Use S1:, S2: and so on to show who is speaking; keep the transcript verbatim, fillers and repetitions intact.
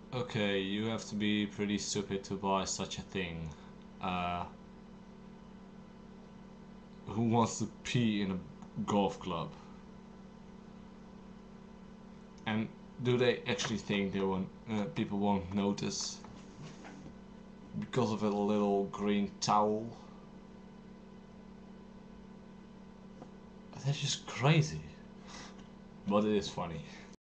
S1: Okay, you have to be pretty stupid to buy such a thing. Uh, who wants to pee in a golf club? And do they actually think they won't, uh, people won't notice because of a little green towel? That's just crazy. But it is funny.